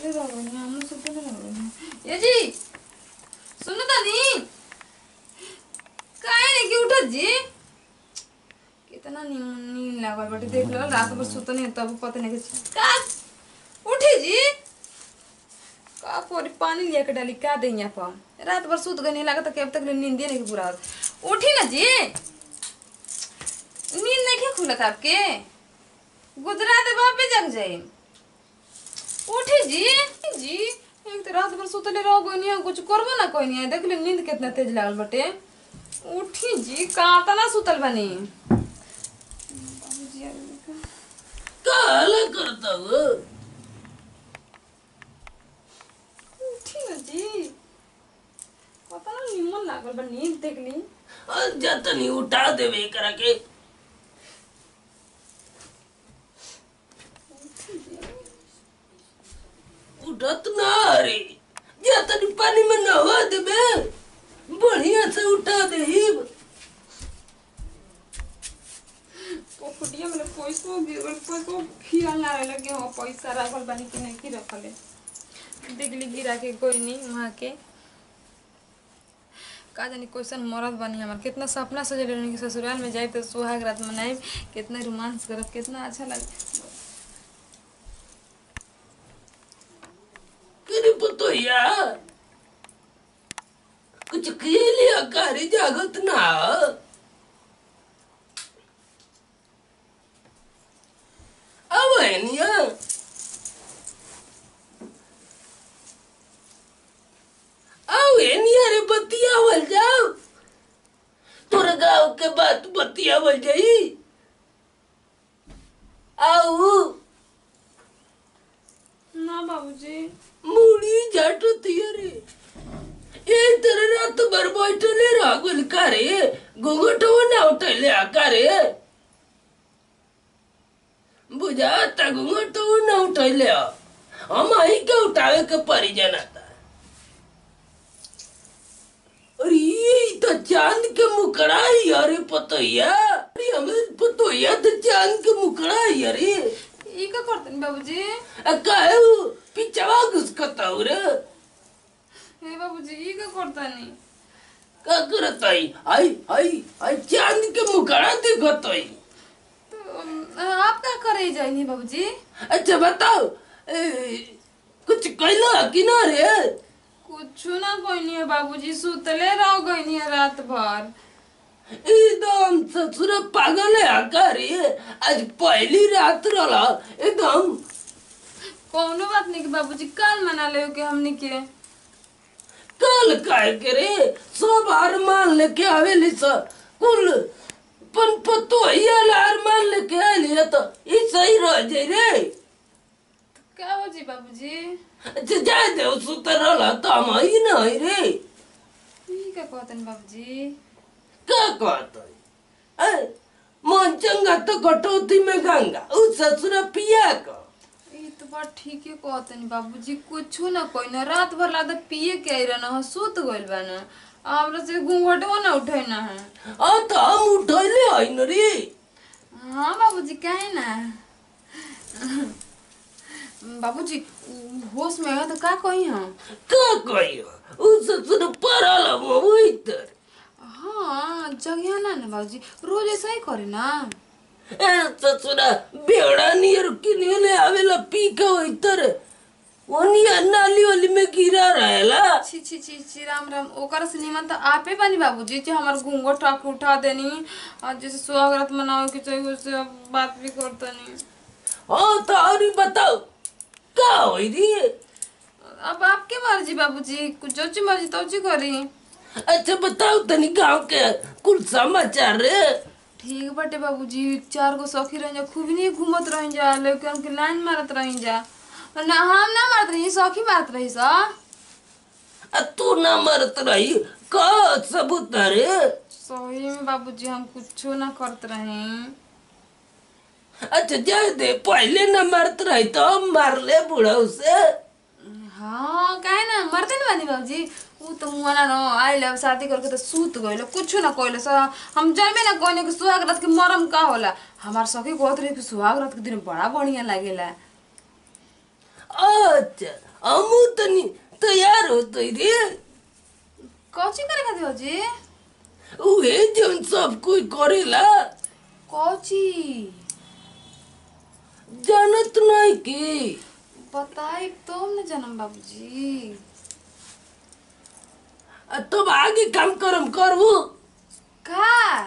सुतले रहो हम सुतले रहो ये जी सुनो तो नहीं काहे नहीं कि उठत जी कितना नींद लागल बाटे देख लो रात भर सुत नहीं तब पता नहीं का उठी जी का पोरी पानी लिया के डाली का दे यहाँ पर रात भर सुत गई नहीं लगा तो अब तक नींद नहीं पूरा उठी ना जी नींद नहीं क्या खुला था आपके गुजरात बापे जग जाए उठी जी जी एक तो रात भर सुतले रहो कोई नहीं कुछ करबो ना कोई नहीं देख ले नींद कितना तेज लागल बटे उठी जी काता ना सुतल बनी काला करता हो उठी ना जी पता ना निमन लागल बा नींद देख ली जाता नहीं उठा देवे करा के उठत ना रे जाता नहीं पानी में नहा देवे बढ़िया से उठा दे पोखटिया में पैसो गिरल पैसो खियाल ना लगे हो पैसा रखल बानी कि नहीं की रखले देखली गिरा के कोई नहीं वहां के का जानी क्वेश्चन मरद बनी हमार कितना सपना सजल रहनी कि ससुराल में जाए तो सुहाग रात मनाई कितना रोमांस करब कितना अच्छा लगे करे पतो यार कुछ खेलिया करे जागत ना अब है निया अब है निया रे बतियावल जाओ तोरा गाँव के बात बतियावल जाई आओ ना बाबूजी मुड़ी जाटो तियरे ए तेरे रात भर बैठले रागुल करे घूंघटो ना उठले आकारे बुझाता घूंघटो ना उठले हम आई के उठावे के परी जनाता अरे ये तो चांद के मुकड़ाई अरे पतोया अरे हमें पतोया तो चांद के मुकड़ाई अरे ई का करतन बाबूजी काहे पिछवा घुसकता हो रे हे बाबूजी ई का करतनी का करताई आई आई आई चांद के मुकड़ा देखताई तो आप क्या करे जाइनी बाबूजी अच्छा बताओ कुछ कहला कि ना रे कुछ ना कोई नहीं है बाबूजी सुतले रह गई नहीं रात भर एकदम ससुर पागल है आकारी आज पहली रात रहा एकदम कोनो बात नहीं कि बाबूजी कल मना ले के हमनी के कल काय करे सब हार मान लेके आवेली स कुल पन पतो यार मान लेके आली तो ई सही रह जाई रे तो क्या हो जी बाबूजी अच्छा जाए दे सुतर रहा तो हम ही नहीं रे ठीक है कहतन बाबूजी क्या कहता है मन चंगा तो कटौती में गंगा उस ससुर पिया का ये तो बात ठीक है कहतन बाबूजी कुछ ना कोई ना रात भर लादा पिए के आई रहना सुत गइल बा ना हमरा से घूंघटो ना उठे ना है तो हम उठैले है न रे हाँ बाबूजी काहे ना बाबूजी होश में है तो का कही हम का कहियो उस ससुर परल हम इधर हाँ जगह ना ना बाबूजी रोज ऐसा ही करे ना ए ससुरा बेड़ा नियर किनेले आवेला पी के इधर ओनिया नाली वाली में गिरा रहेला छी छी छी छी राम राम ओकर से निमन तो आपे बानी बाबूजी जे हमर घूंघट टाक उठा देनी और जैसे सुहागरात मनाओ के चाहिए उससे बात भी करतनी हाँ तो और बताओ का होई रे अब आपके मर्जी बाबूजी कुछ जो मर्जी तो करी अच्छा बताओ तनी गांव के कुल समाचार रे ठीक बटे बाबूजी 4 गो सखी रह जा खूब नहीं घूमत रह जा लेकिन उनके लाइन मारत रह जा ना हम ना मारत रही सखी मारत रही सा तू ना मरत रही का सबूत रे सही में बाबूजी हम कुछ ना करत रहे अच्छा जाए दे पहले ना मरत रही तो मार ले बूढ़ा उसे हाँ काहे ना मरते ना बानी बाबूजी ऊ तो मुआना न आइले शादी करके तो सूत गइल कुछ ना कइले हम जामे ना कहने कि सुहाग रात के मरम का होला हमार सखी कहत रहे कि सुहाग रात के दिन बड़ा बढ़िया लागेला अच्छा हमू तनी तैयार होते रे। कौची करे खातिर बाबूजी? उहे जौन सब कोई करेला। कौची? जानत नहीं की? बताई तो न जनम बाबूजी। तब आगे काम करम करबू। का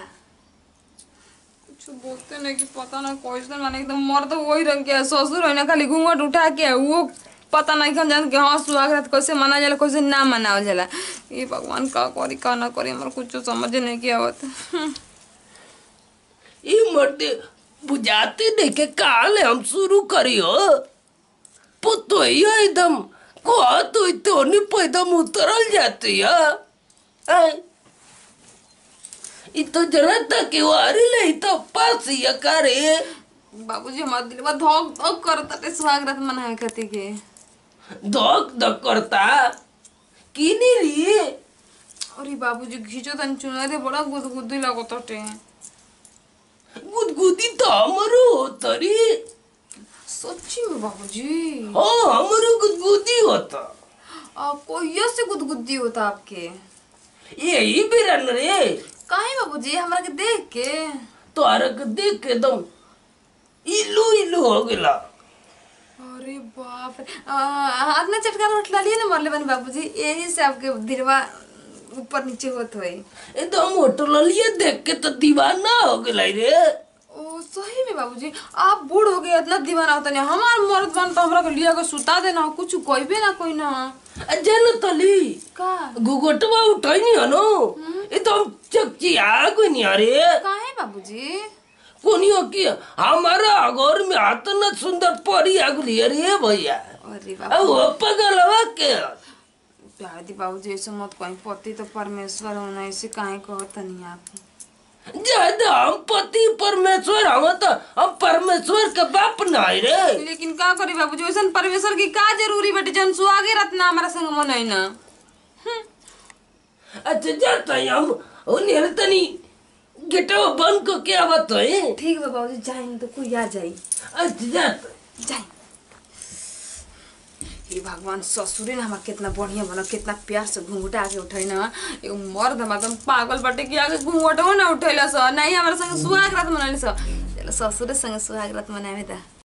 कुछ बोलते नहीं कि पता ना कैसे माने एकदम मर्द वही रंग के ससुर है ना खाली घूंघट उठा के वो पता नहीं कौन जान के हाँ सुहागरात कैसे मना जाला कैसे ना मनावल जाला। ये भगवान का करी का ना करी हमारे कुछ समझ नहीं के आवत। ई मर्दे बुझाते नहीं के काले हम शुरू करियो। पुतो ये एकदम को तो इतनी पैदम उतरल जाती है। इतो जनता के वारी ले तो पास ही करे। बाबूजी हमारे दिल में धोक धोक करता ते सुहागरात मनावे खातिर के। धोक धोक करता की नहीं रही। अरे बाबूजी खींचो तन चुनरे बड़ा गुदगुदी लागत टे। गुदगुदी तो हमरो तरी। सच्ची में बाबूजी? हाँ हमरो गुदगुदी होता। कोई से गुदगुदी होता आपके? यही बिरन रे। काहे बाबूजी हमरा के देख के? तो आरक देख के दम इलू इलू हो गला। अरे बाप रे हाथ में चटका उठला लिए ना मरले बनी बाबूजी यही से आपके दिलवा ऊपर नीचे होत होई। एकदम होटल लिए देख के तो दीवाना हो गला रे। ओ सही में बाबूजी आप बूढ़ हो गए इतना दीवाना होता नहीं हमार मर्द बन तो हमरा के लिया के सुता देना कुछ कहबे ना कोई ना। जन तली का गुगटवा उठाई नहीं हनो एकदम चकची आ गई नहीं अरे। काहे बाबूजी? कोनियो की हमारा घर में हाथ न सुंदर परी आगली अरे भैया। अरे अब वो पगलवा के प्यार दी बाबूजी ऐसे मत कहीं पति तो परमेश्वर होना ऐसे काहे कहत नहीं आप? ज्यादा हम पति परमेश्वर हम तो हम परमेश्वर के बाप नहीं रे। लेकिन का करी बाबूजी वैसन परमेश्वर की का जरूरी बेटे जन सुहागे रत्ना हमारा संग मनाई ना। अच्छा जाता हम उन्हें तनी गेटवा बंद को क्या बात है। ठीक है बाबूजी जाए तो कोई आ जाए। अच्छा जाता जाए। ये भगवान ससुरे ने हमारा कितना बढ़िया बना कितना प्यार से घूंघटा आके उठाई ना। एगो मर्द हमारा पागल बटे कि आगे घूंघटो ना उठैला स नहीं हमारे संग सुहागरात मनाली स। चलो ससुरे संग सुहागरात मनावे दा।